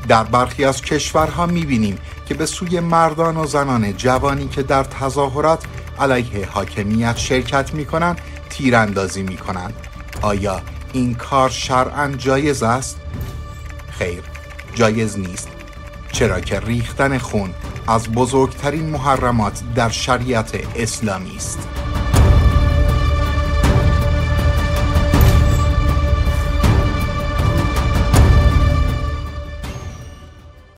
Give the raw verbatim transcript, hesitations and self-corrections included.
در برخی از کشورها می‌بینیم که به سوی مردان و زنان جوانی که در تظاهرات علیه حاکمیت شرکت می‌کنند تیراندازی می‌کنند. آیا این کار شرعاً جایز است؟ خیر، جایز نیست، چرا که ریختن خون از بزرگترین محرمات در شریعت اسلامی است.